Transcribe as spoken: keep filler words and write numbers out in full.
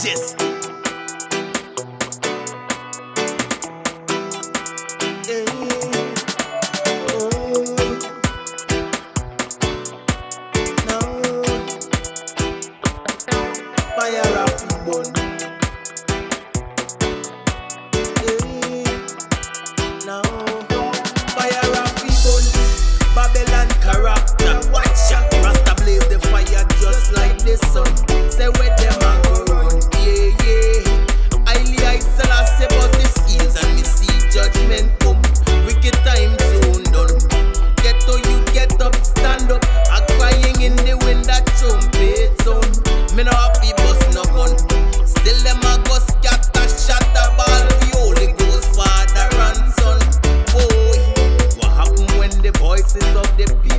Digest. Yeah. Oh. No. Fire up the bone. Yeah. No. Fire up the bone. Babylon character. Watch out. Rasta blaze the fire just like the sun. Say where them a go run. Yeah, yeah. Highly I sell I say about the seals and me see judgment come. Wicked time soon done. Get to you, get up, stand up. A crying in the wind that trumpet sound. Me no happy bust no gun. Still them a go scatter, shatter ball. The Holy Ghost, Father and Son. Boy, what happen when the voices of the people